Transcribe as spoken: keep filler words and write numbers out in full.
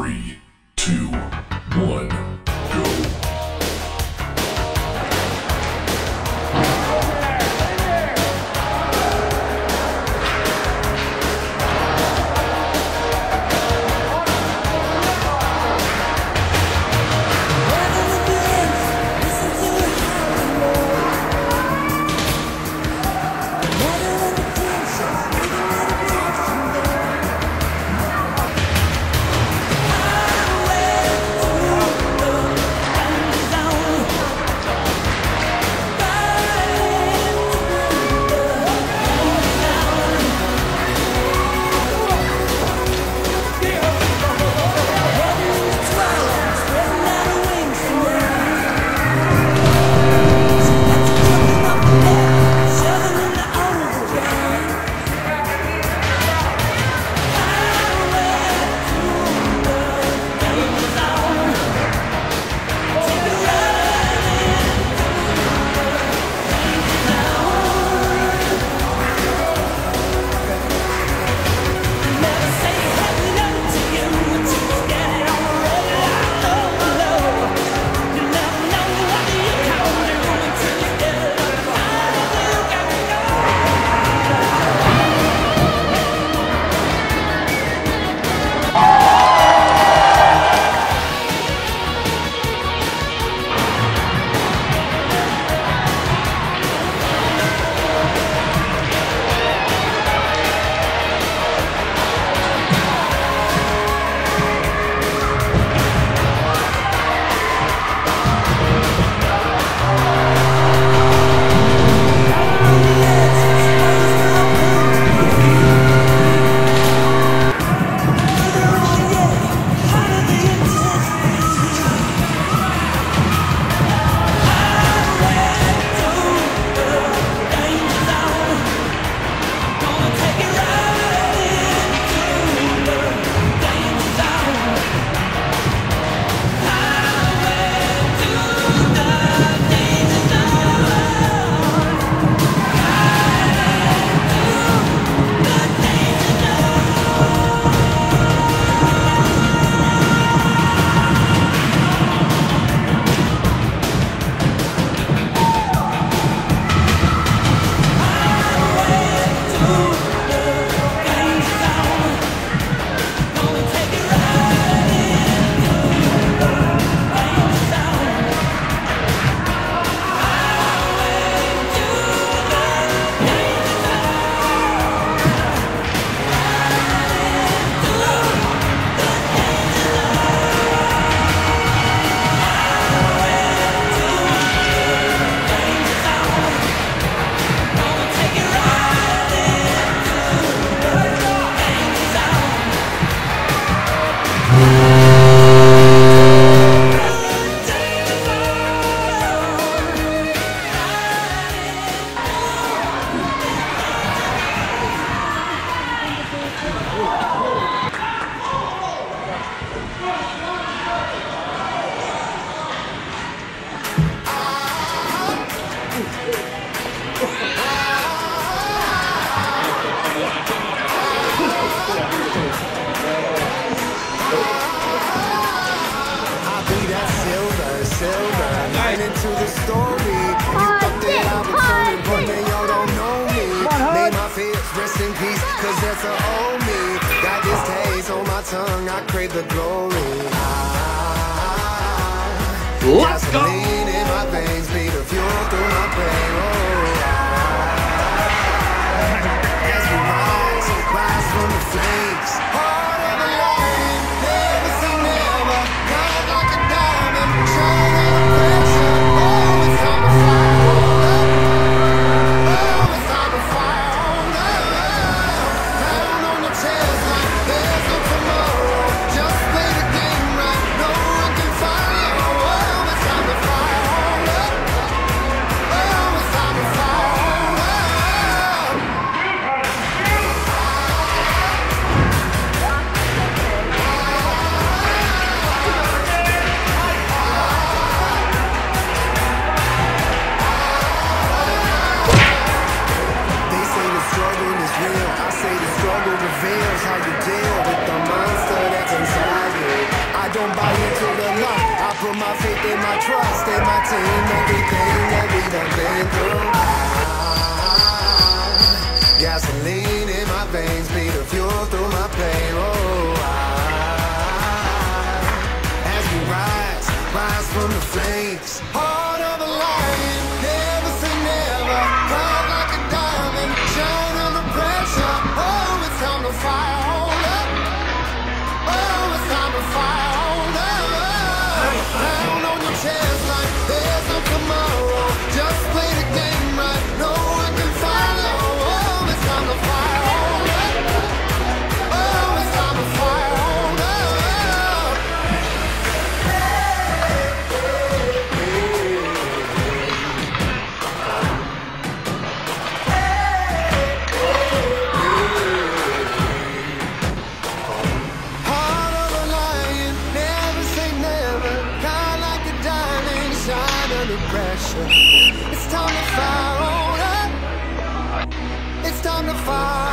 Three, two, one, go. Into the story, you thought that I was coming, but now y'all don't know me. May my fears rest in peace, cause that's a old me. Got this taste on my tongue, I crave the glory. Let's go! Gasoline in my veins, be the fuel through my brain. Oh, as we rise, rise from the flames. Heart of the lion, never say never. Guide like a diamond, shine like a pressure. Oh, it's time to fly on up. Oh, it's time to fly on up. Pound on the chest like there's no tomorrow. Just play the game right, no one can find you. Oh, it's time to fly. don't buy into the luck. I put my faith and my trust in my team. Everything that we done been through. I, gasoline in my veins, be the fuel through my pain. Oh, I, as we rise, rise from the flames. Heart of a lion, never say never. Proud like a diamond, shine under pressure. Oh, it's time to fire, hold up. Oh, it's time to fire, hold up. Down on your chest like there's no tomorrow. Just play the game right, no one can follow. Oh, it's time to fire, hold up. Oh, it's time to fire, hold up. Heart of a lion, never say never. Kind like a diamond, shine under pressure. It's time to fire, hold up. It's time to fire.